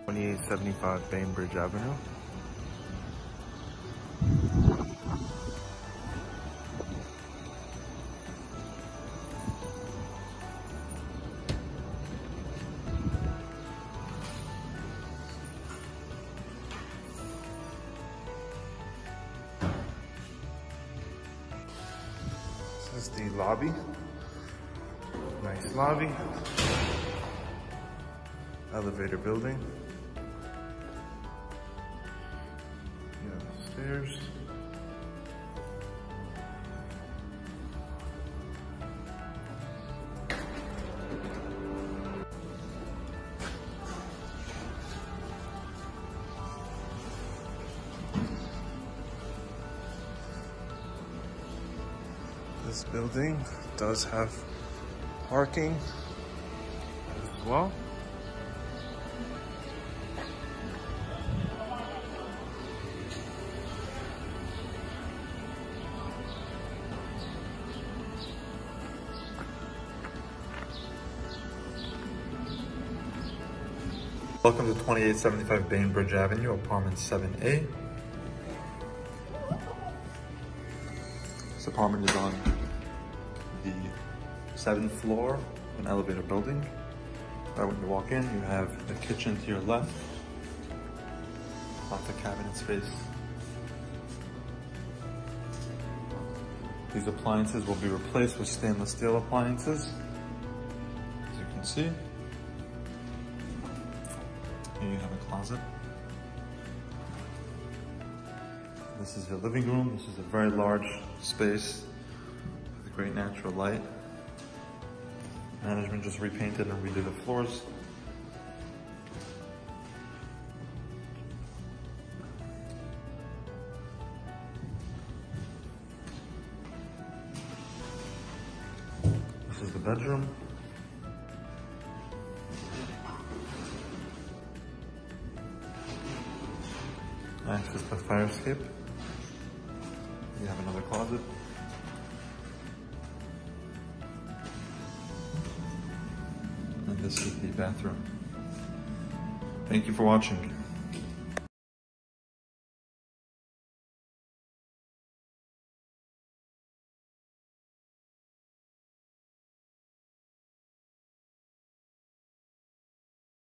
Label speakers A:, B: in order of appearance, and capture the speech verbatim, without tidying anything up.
A: twenty-eight seventy-five Bainbridge Avenue. This is the lobby. Nice lobby. Elevator building. Yeah, stairs. This building does have parking as well. Welcome to twenty-eight seventy-five Bainbridge Avenue, apartment seven A. This apartment is on the seventh floor of an elevator building. Right when you walk in, you have the kitchen to your left. Lots of cabinet space. These appliances will be replaced with stainless steel appliances, as you can see. Here you have a closet. This is your living room. This is a very large space with great natural light. Management just repainted and redid the floors. This is the bedroom. Access to the fire escape. You have another closet. And this is the bathroom. Thank you for watching.